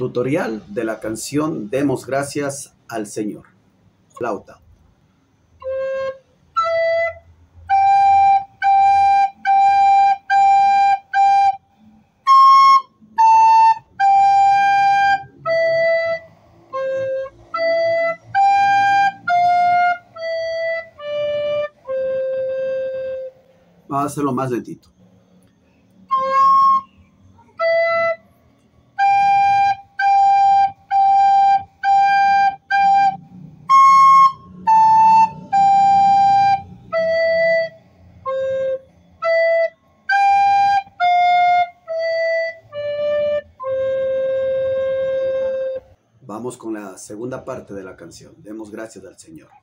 Tutorial de la canción Demos gracias al Señor. Flauta. Vamos a hacerlo más lentito. Vamos con la segunda parte de la canción. Demos gracias al Señor.